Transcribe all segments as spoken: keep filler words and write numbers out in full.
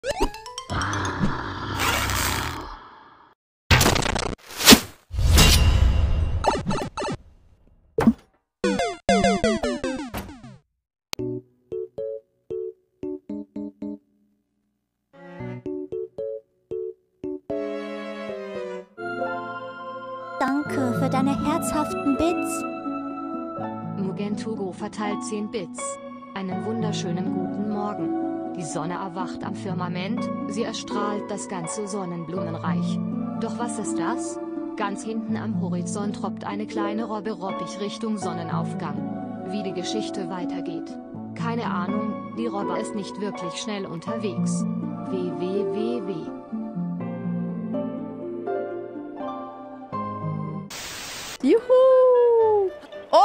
Danke für deine herzhaften Bits. Mugentugo verteilt zehn Bits. Einen wunderschönen guten Morgen. Die Sonne erwacht am Firmament, sie erstrahlt das ganze Sonnenblumenreich. Doch was ist das? Ganz hinten am Horizont troppt eine kleine Robbe roppig Richtung Sonnenaufgang. Wie die Geschichte weitergeht? Keine Ahnung, die Robbe ist nicht wirklich schnell unterwegs. W W W W. Juhu! Oh!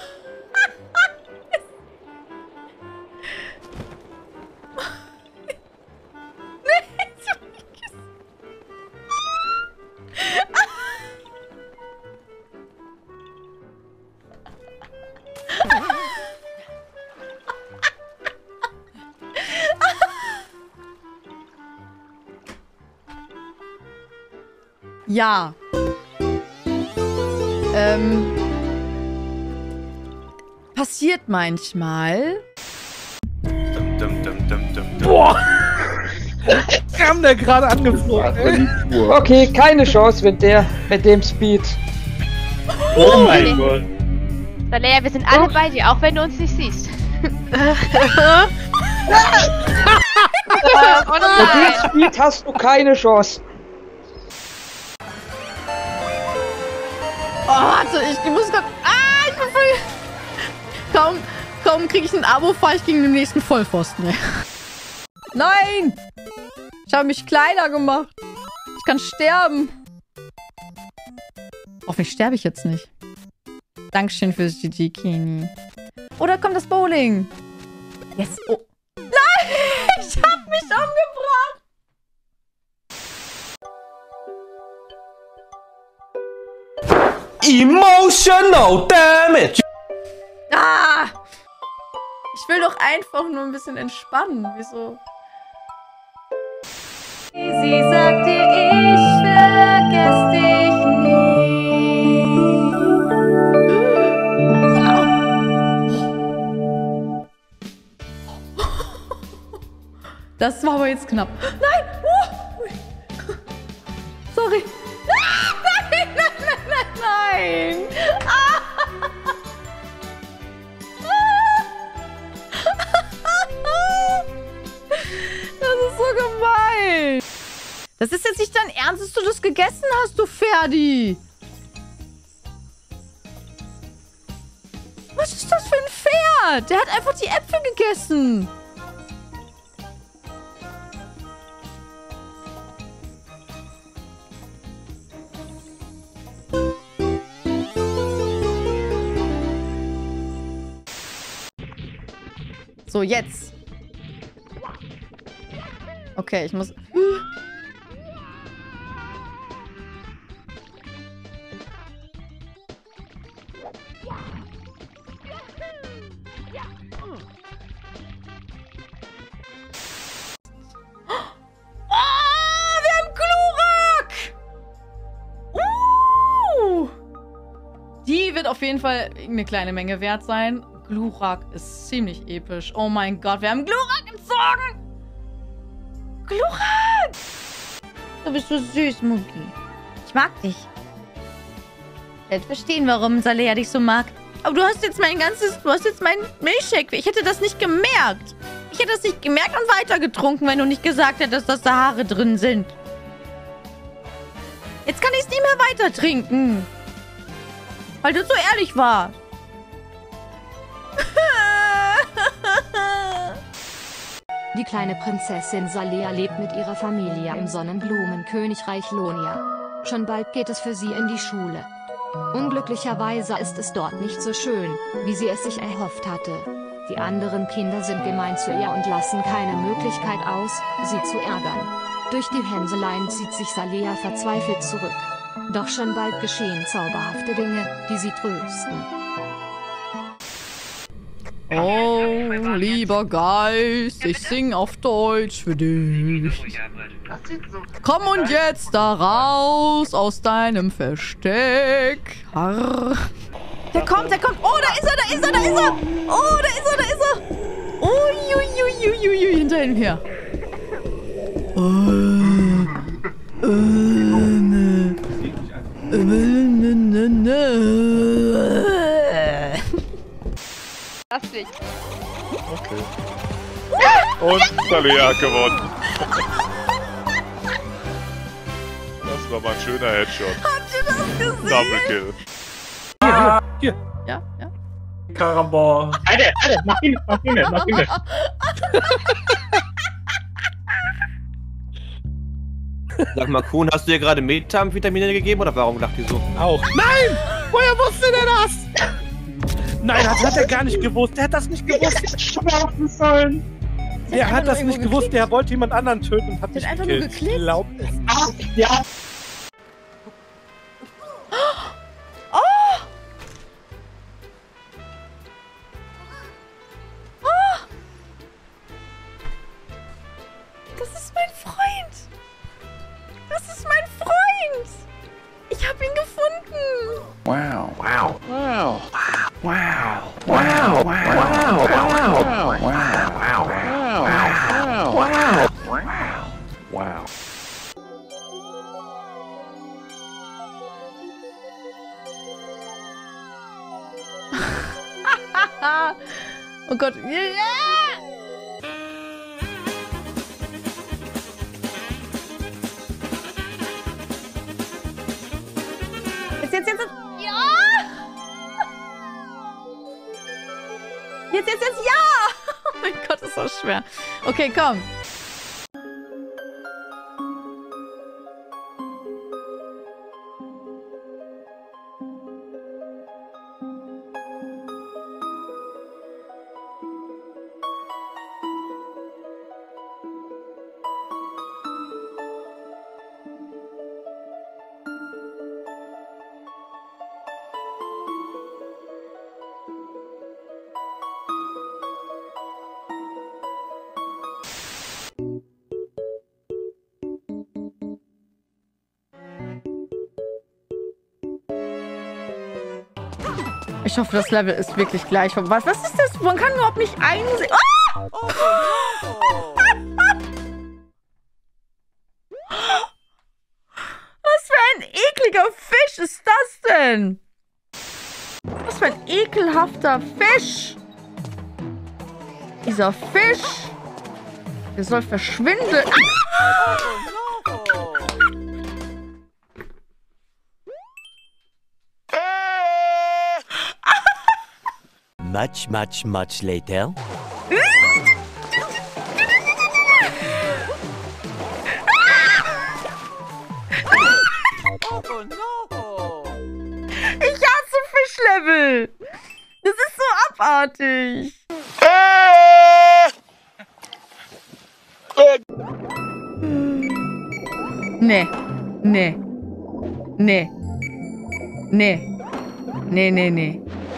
Ja. Ähm. Passiert manchmal. Dum, dum, dum, dum, dum, dum. Boah! Kam der gerade angeflogen? Okay, keine Chance mit der, mit dem Speed. Oh mein Gott. Salea, wir sind alle bei dir, auch wenn du uns nicht siehst. Mit dem Speed hast du keine Chance. Oh, warte, ich muss grad... Ah, ich bin voll... Kaum, kaum kriege ich ein Abo, fahre ich gegen den nächsten Vollpfosten. Ey. Nein! Ich habe mich kleiner gemacht. Ich kann sterben. Hoffentlich sterbe ich jetzt nicht. Dankeschön fürs G G, Kini. Oder kommt das Bowling? Yes. Oh. Nein! Ich hab mich umgebracht! Emotional Damage! Ah! Ich will doch einfach nur ein bisschen entspannen. Wieso? Sie sagte, ich vergesse dich nie. Das war aber jetzt knapp. Nein! Uh. Sorry. Nein, nein, nein, nein, nein! Ah. Das ist so gemein. Das ist jetzt nicht dein Ernst, dass du das gegessen hast, du Ferdi. Was ist das für ein Pferd? Der hat einfach die Äpfel gegessen. So, jetzt. Okay, ich muss... Die wird auf jeden Fall eine kleine Menge wert sein. Glurak ist ziemlich episch. Oh mein Gott, wir haben Glurak gezogen! Glurak! Du bist so süß, Mugi. Ich mag dich. Ich werde verstehen, warum Salea dich so mag. Aber du hast jetzt mein ganzes... Du hast jetzt meinen Milchshake. Ich hätte das nicht gemerkt. Ich hätte das nicht gemerkt und weiter getrunken, wenn du nicht gesagt hättest, dass da Haare drin sind. Jetzt kann ich es nicht mehr weiter trinken. Weil du so ehrlich warst. Die kleine Prinzessin Salea lebt mit ihrer Familie im Sonnenblumenkönigreich Lonia. Schon bald geht es für sie in die Schule. Unglücklicherweise ist es dort nicht so schön, wie sie es sich erhofft hatte. Die anderen Kinder sind gemein zu ihr und lassen keine Möglichkeit aus, sie zu ärgern. Durch die Hänseleien zieht sich Salea verzweifelt zurück. Doch schon bald geschehen zauberhafte Dinge, die sie trösten. Oh, lieber Geist, ich sing auf Deutsch für dich. Komm und jetzt da raus aus deinem Versteck. Harr. Der kommt, der kommt. Oh, da ist er, da ist er, da ist er. Oh, da ist er, da ist er. Uiuiuiuiui, hinter ihm her. Oh, äh, ne. Äh, ne, ne, ne. Lass dich. Okay. Und Salea hat gewonnen. Das war mal ein schöner Headshot. Habt ihr das gesehen? Double Kill. Hier, hier. Ja, ja. Karambol. Alter, Alter, mach ihn, mach ihn, mach ihn. Sag mal, Kuhn, hast du dir gerade Methamphetamin gegeben oder warum lacht die so? Auch. Nein! Woher wusste der das? Nein, das hat er gar nicht gewusst. Der hat das nicht gewusst. Schlafen sollen. Der hat das nicht gewusst. Der wollte jemand anderen töten und hat Der mich hat einfach nur gekillt. geklickt. Glaub es. Ach, ja. Das ist mein Freund. Das ist mein Freund. Ich hab ihn gefunden. Wow. Wow. Wow. Wow. Wow. Wow. Wow. Wow. Wow. Wow. Wow. Oh Gott. Yeah! Jetzt, jetzt, jetzt. Ja! Jetzt, jetzt, jetzt, ja! Oh mein Gott, ist das schwer. Okay, komm. Ich hoffe, das Level ist wirklich gleich. Was, was ist das? Man kann überhaupt nicht einsehen. Ah! Was für ein ekliger Fisch ist das denn? Was für ein ekelhafter Fisch. Dieser Fisch. Der soll verschwinden. Ah! Much, much, much later. Ich hasse Fischlevel. Das ist so abartig. Nee. Nee. Nee. Nee. Nee, nee, nee.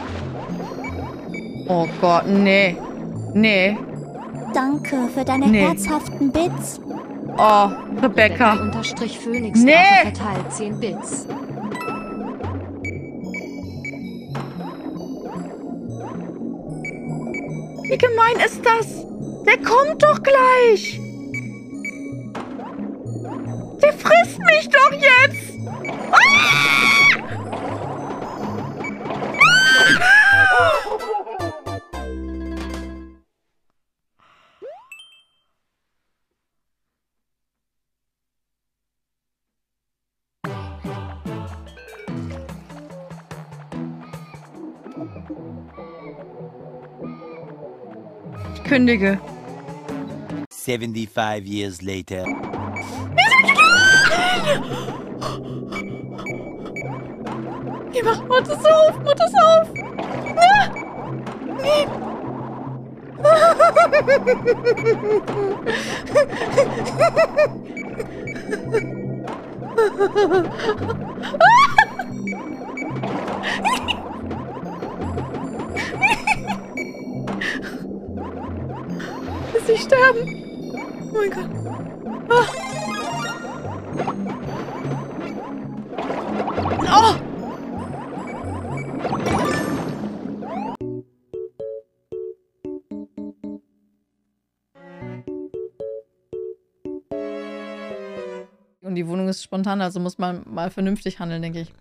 Oh Gott, nee. Nee. Danke für deine Nee. herzhaften Bits. Oh, Rebecca. Unterstrich Phoenix Nee. verteilt zehn Bits. Wie gemein ist das? Der kommt doch gleich. Der frisst mich doch jetzt. Ah! Ich kündige. seventy-five years later. Nee, mach, mach das auf, mach das auf. Ah! Nee. Und die Wohnung ist spontan, also muss man mal vernünftig handeln, denke ich.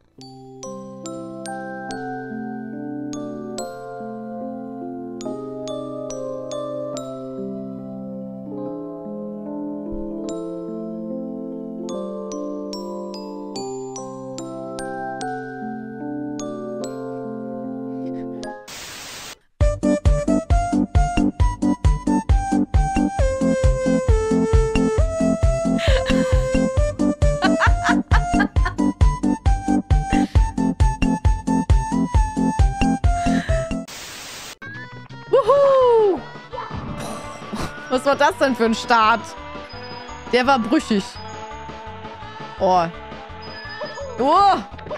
Was war das denn für ein Start? Der war brüchig. Oh. Oh. Oh.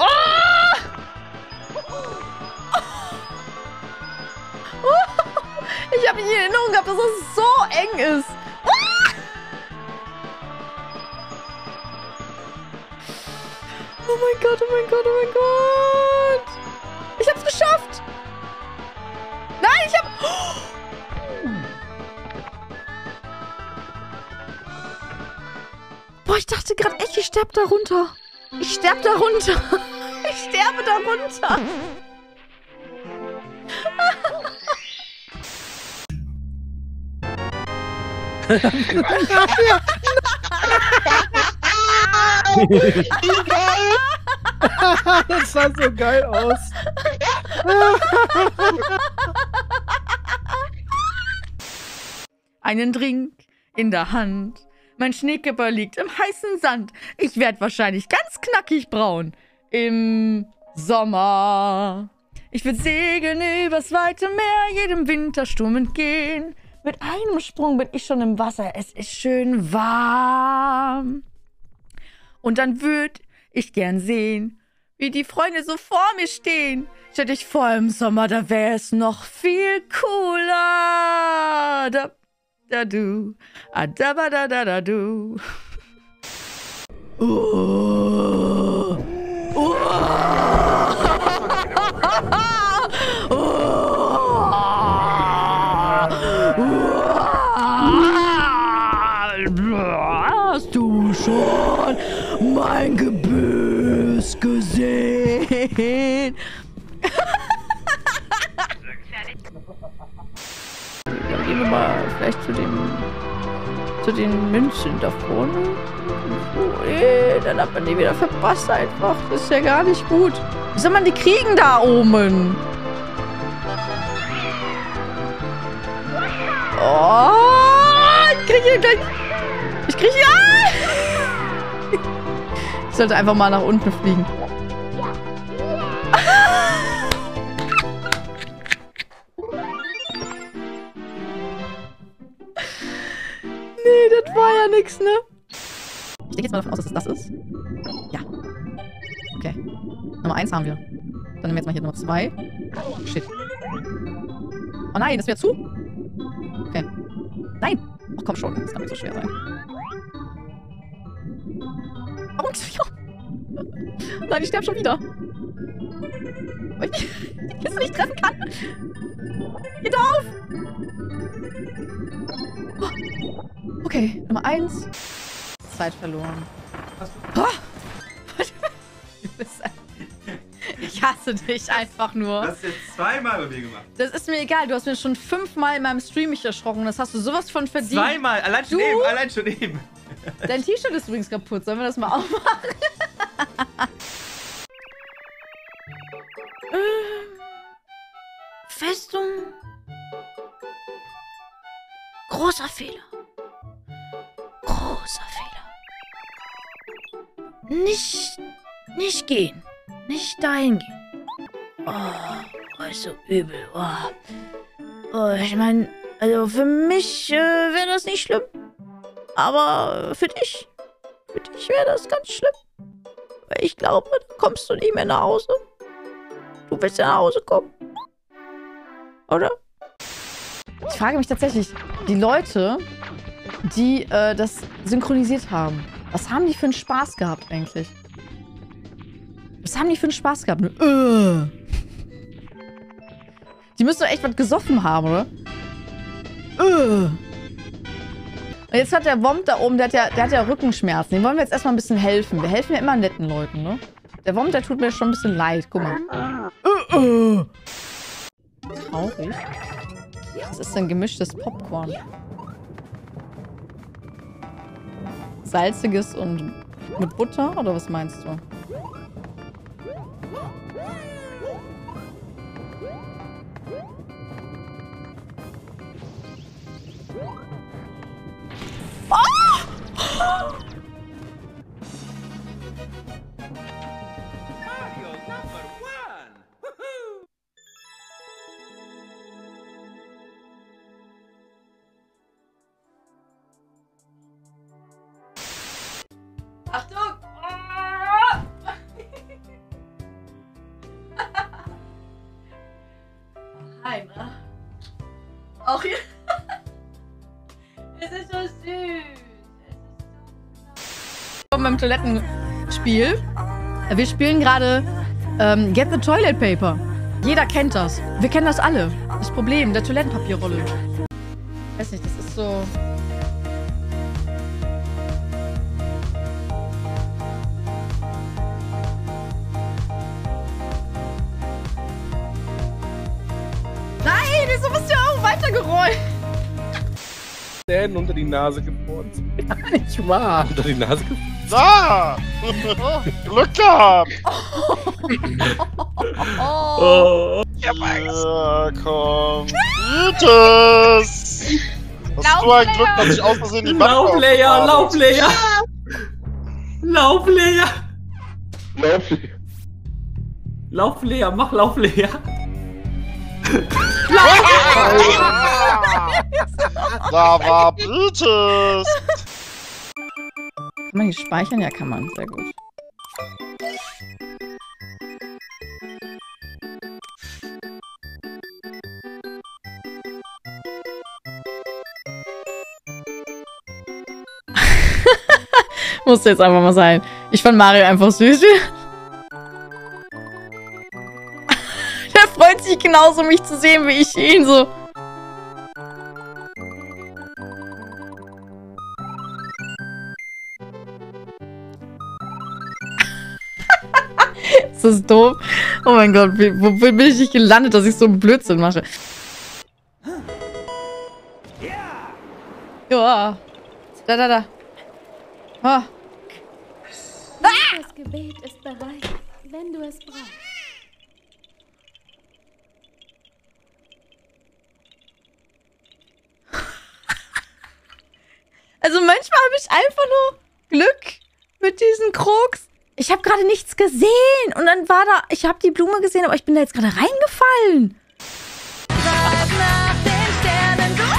Ich habe nicht in Erinnerung gehabt, dass es so eng ist. Oh mein Gott, oh mein Gott, oh mein Gott. Ich hab's geschafft. Nein, ich hab... Boah, ich dachte gerade echt, ich sterbe da runter. Ich sterbe da runter. Ich sterbe da runter. Das sah so geil aus. Einen Drink in der Hand. Mein Schneekipper liegt im heißen Sand. Ich werde wahrscheinlich ganz knackig braun. Im Sommer. Ich will segeln übers weite Meer, jedem Wintersturm entgehen. Mit einem Sprung bin ich schon im Wasser. Es ist schön warm. Und dann würd ich gern sehen, wie die Freunde so vor mir stehen. Stell dich vor, im Sommer, da wäre es noch viel cooler. Da Da du, ah da ba da da da du. Oh. Oh. Hast du schon mein Gebüsch gesehen? Dann gehen wir mal vielleicht zu den, zu den Münzen da vorne. Oh, ey, dann hat man die wieder verpasst einfach. Das ist ja gar nicht gut. Wie soll man die kriegen da oben? Oh, ich kriege hier gleich... Ich kriege hier... Ich sollte einfach mal nach unten fliegen. Nee, das war ja nix, ne? Ich denke jetzt mal davon aus, dass es das ist. Ja. Okay. Nummer eins haben wir. Dann nehmen wir jetzt mal hier Nummer zwei. Shit. Oh nein, das wäre zu. Okay. Nein! Ach komm schon, das kann nicht so schwer sein. Und? Ja. Nein, ich sterbe schon wieder. Weil ich die Kiste nicht treffen kann. Geht auf! Oh. Okay, Nummer eins. Zeit verloren. Oh. Ich hasse dich einfach nur. Du hast jetzt zweimal bei mir gemacht. Das ist mir egal. Du hast mir schon fünfmal in meinem Stream mich erschrocken. Das hast du sowas von verdient. Zweimal, allein schon du? eben, allein schon eben. Dein T-Shirt ist übrigens kaputt. Sollen wir das mal aufmachen? Festung. Großer Fehler. Großer Fehler. Nicht, nicht gehen. Nicht dahin gehen. Oh, ist so übel. Oh, oh ich meine, also für mich äh, wäre das nicht schlimm. Aber für dich, für dich wäre das ganz schlimm. Weil ich glaube, da kommst du nicht mehr nach Hause. Du willst ja nach Hause kommen. Oder? Ich frage mich tatsächlich, die Leute, die äh, das synchronisiert haben, was haben die für einen Spaß gehabt eigentlich? Was haben die für einen Spaß gehabt? Ne? Uh. Die müssen doch echt was gesoffen haben, oder? Uh. Und jetzt hat der Womp da oben, der hat, ja, der hat ja Rückenschmerzen. Den wollen wir jetzt erstmal ein bisschen helfen. Wir helfen ja immer netten Leuten, ne? Der Womp, der tut mir schon ein bisschen leid. Guck mal. Uh, uh. Traurig. Was ist denn gemischtes Popcorn? Salziges und mit Butter? Oder was meinst du? Achtung! Heim, ne? Auch hier. Es ist so süß. Beim Toilettenspiel. Wir spielen gerade ähm, Get the Toilet Paper. Jeder kennt das. Wir kennen das alle. Das Problem der Toilettenpapierrolle. Weiß nicht, das ist so. Nein, wieso bist du auch weitergerollt? Zähnen unter die Nase geboren. Gar nicht wahr. Unter die Nase geboren. Da! Oh, Glück gehabt! Oh. Ja, komm. Vitus! Hast du ein Glück, dass ich aus Versehen die Wand Lauflayer, Lauflayer! Lauflayer! Lauflayer! Lauflayer, mach Lauflayer! Da war Vitus! Kann man hier speichern? Ja, kann man. Sehr gut. Musste jetzt einfach mal sein. Ich fand Mario einfach süß. Der freut sich genauso, mich zu sehen, wie ich ihn so. Ist das doof? Oh mein Gott, wie, wo bin ich nicht gelandet, dass ich so einen Blödsinn mache? Ja. Da, da, da. Oh. Das Gebet ist bereit, wenn du es brauchst. Also manchmal habe ich einfach nur Glück mit diesen Krogs. Ich habe gerade nichts gesehen und dann war da, ich habe die Blume gesehen, aber ich bin da jetzt gerade reingefallen. Frag nach den Sternen, du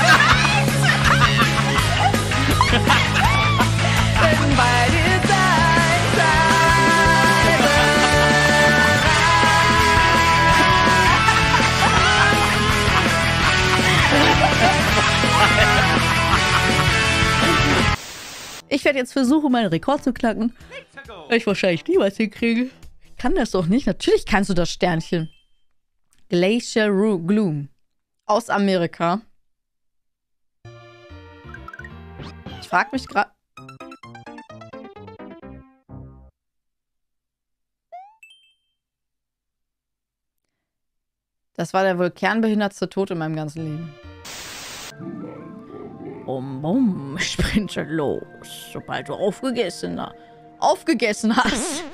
wenn bei dir sein, Ich werde jetzt versuchen, meinen Rekord zu knacken. Weil ich wahrscheinlich niemals hinkriege. Ich kann das doch nicht. Natürlich kannst du das Sternchen. Glacier Gloom. Aus Amerika. Ich frage mich gerade. Das war der wohl kernbehindertste Tod in meinem ganzen Leben. Bum, bum, sprinte los, sobald du aufgegessen hast. Aufgegessen hast.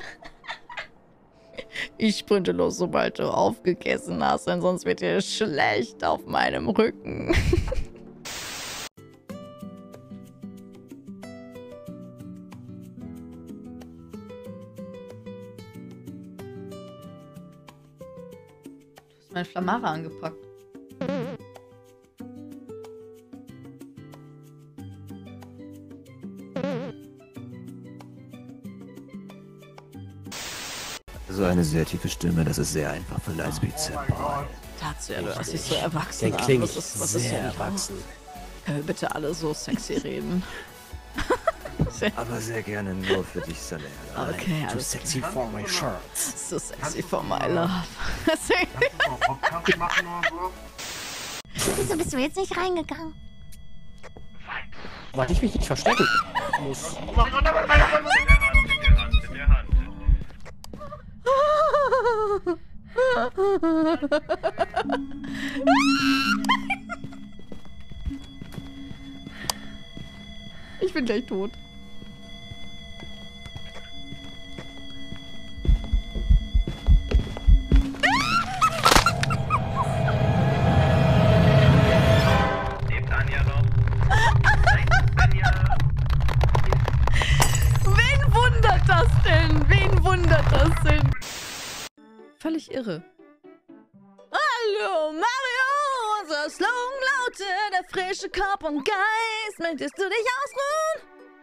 Ich sprinte los, sobald du aufgegessen hast, denn sonst wird dir schlecht auf meinem Rücken. Du hast mein Flamara angepackt. So eine sehr tiefe Stimme, das ist sehr einfach für Lightspeed Senpai. Tatsache, du hast dich so erwachsen Der an. klingt Was ist, was ist sehr denn erwachsen. Können wir bitte alle so sexy reden? Aber sehr gerne nur für dich, Saleh. Okay, Too alles sexy for my shirts. So sexy for my love. Wieso bist du jetzt nicht reingegangen? Weil ich mich nicht verstecken muss. Ich bin gleich tot. Lebt Anja noch? Anja. Wen wundert das denn? Wen wundert das denn? Völlig irre. Hallo Mario, unser Slogan lautet, der frische Kopf und Geist. Möchtest du dich ausruhen?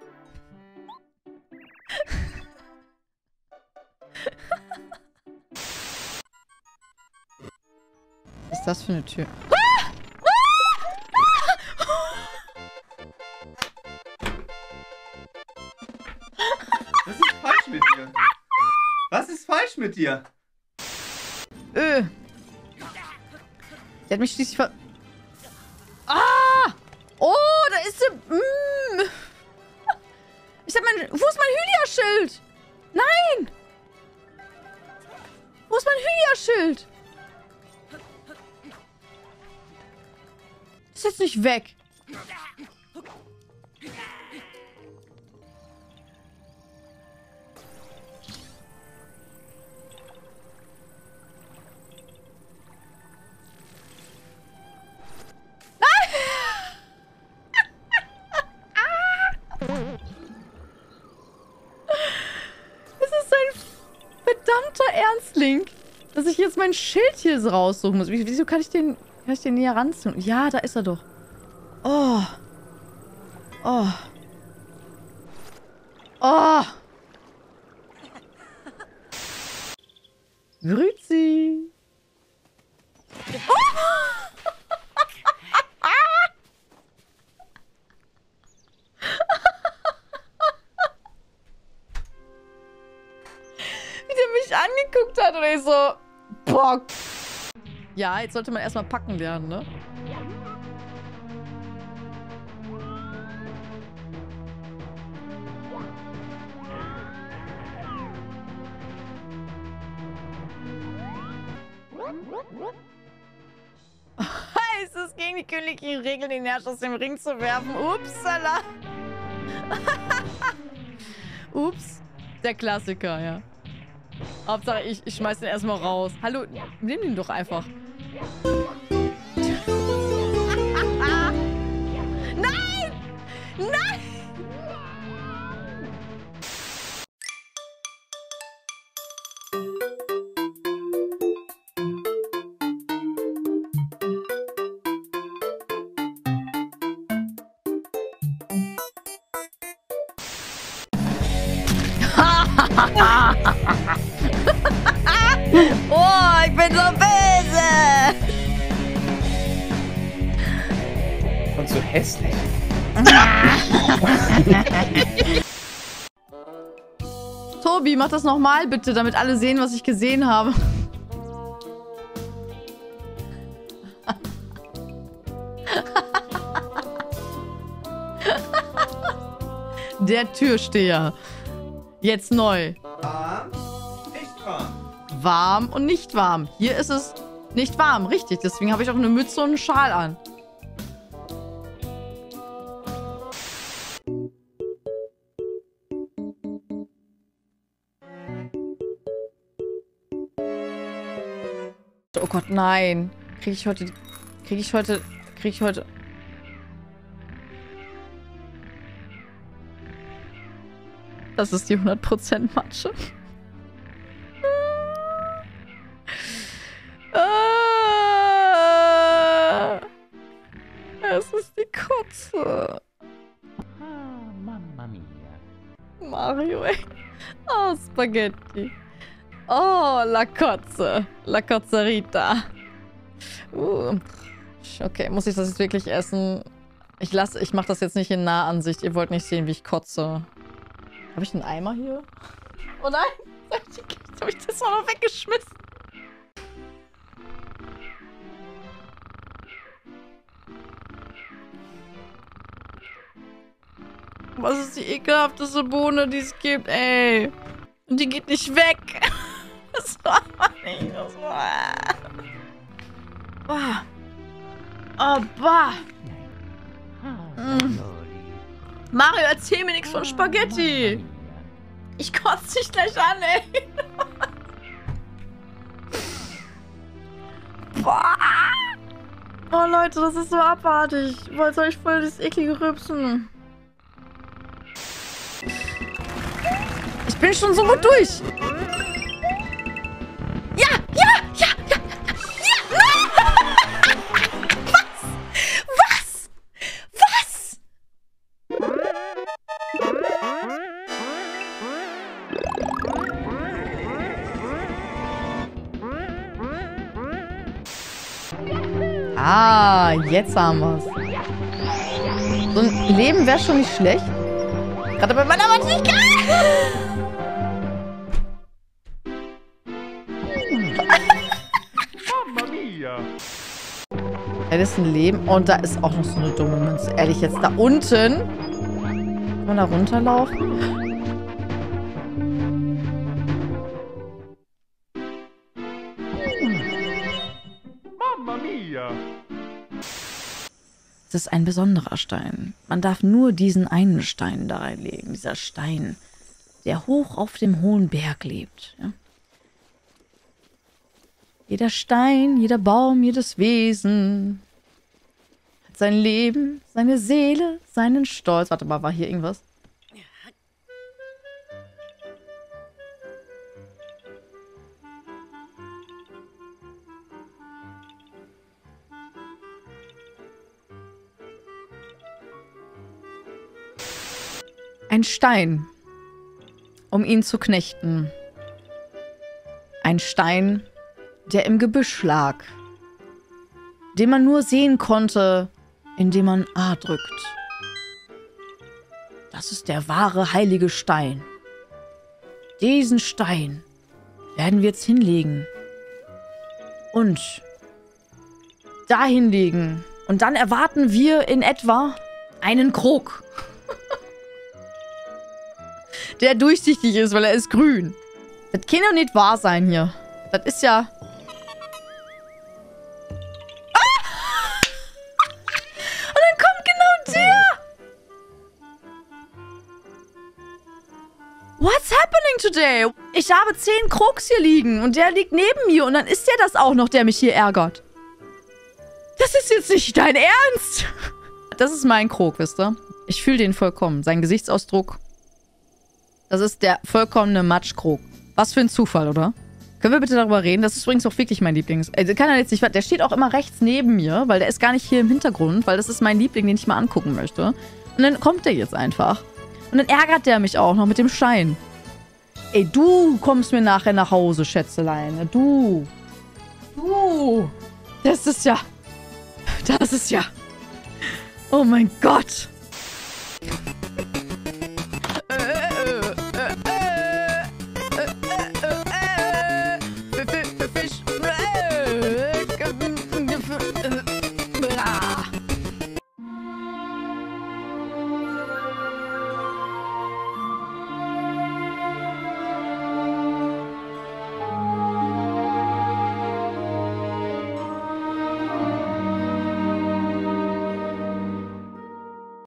Was ist das für eine Tür? Was ist falsch mit dir? Was ist falsch mit dir? Öh. Der hat mich schließlich ver... Ah! Oh, da ist sie... Mm. Ich hab mein... Wo ist mein Hylia-Schild? Nein! Wo ist mein Hylia-Schild? Ist jetzt nicht weg. Ernstling, dass ich jetzt mein Schild hier so raussuchen muss. Wieso kann ich den, kann ich den näher ranziehen? Ja, da ist er doch. Oh. Oh. Oh. Grüezi. Oh. angeguckt hat und ich so, boah. Ja, jetzt sollte man erstmal packen lernen, ne? Heißt es gegen die königlichen Regeln, den Herrscher aus dem Ring zu werfen? Upsala. Ups. Der Klassiker, ja. Hauptsache, ich, ich schmeiß den erstmal raus. Hallo, nimm ihn doch einfach. Nein! Nein! Oh, ich bin so böse! Und so hässlich. Tobi, mach das nochmal bitte, damit alle sehen, was ich gesehen habe. Der Türsteher. Jetzt neu. Warm, nicht warm. Warm und nicht warm. Hier ist es nicht warm, richtig. Deswegen habe ich auch eine Mütze und einen Schal an. Oh Gott, nein. Kriege ich heute... Kriege ich heute... Kriege ich heute... Das ist die hundert Prozent Matsche. Ah, es ist die Kotze. Ah, Mamma mia. Mario, ey. Oh, Spaghetti. Oh, la Kotze. La Kotzerita. Uh. Okay, muss ich das jetzt wirklich essen? Ich lasse, ich mache das jetzt nicht in Nahansicht. Ihr wollt nicht sehen, wie ich kotze. Habe ich einen Eimer hier? Oh nein! Jetzt habe ich das auch noch weggeschmissen. Was ist die ekelhafteste Bohne, die es gibt, ey? Und die geht nicht weg. Das war nicht. Das war... Oh. Oh, bah. Mm. Mario, erzähl mir nichts von Spaghetti. Ich kotze dich gleich an, ey. Boah. Oh, Leute, das ist so abartig. Weil soll ich voll das eklige Rübsen. Ich bin schon so gut durch. Ja, ja, ja, ja, ja, ja. Was? Was? Was? Ah, jetzt haben wir's. So ein Leben wäre schon nicht schlecht. Gerade bei meiner Mathematik. Mamma mia. Das ist ein Leben. Und da ist auch noch so eine dumme Münze. Ehrlich, jetzt da unten. Kann man da runterlaufen? Mamma mia. Das ist ein besonderer Stein. Man darf nur diesen einen Stein da reinlegen. Dieser Stein, der hoch auf dem hohen Berg lebt. Ja? Jeder Stein, jeder Baum, jedes Wesen hat sein Leben, seine Seele, seinen Stolz. Warte mal, war hier irgendwas? Ein Stein, um ihn zu knechten. Ein Stein, der im Gebüsch lag, den man nur sehen konnte, indem man A drückt. Das ist der wahre heilige Stein. Diesen Stein werden wir jetzt hinlegen. Und dahin legen. Und dann erwarten wir in etwa einen Krog. Der durchsichtig ist, weil er ist grün. Das kann doch nicht wahr sein hier. Das ist ja... Ah! Und dann kommt genau der! What's happening today? Ich habe zehn Krogs hier liegen und der liegt neben mir und dann ist der das auch noch, der mich hier ärgert. Das ist jetzt nicht dein Ernst! Das ist mein Krog, wisst ihr? Ich fühle den vollkommen. Sein Gesichtsausdruck... Das ist der vollkommene Matschkrog. Was für ein Zufall, oder? Können wir bitte darüber reden? Das ist übrigens auch wirklich mein Lieblings... Also kann er jetzt nicht... Der steht auch immer rechts neben mir, weil der ist gar nicht hier im Hintergrund, weil das ist mein Liebling, den ich mal angucken möchte. Und dann kommt der jetzt einfach. Und dann ärgert der mich auch noch mit dem Stein. Ey, du kommst mir nachher nach Hause, Schätzelein. Du. Du. Das ist ja... Das ist ja... Oh mein Gott.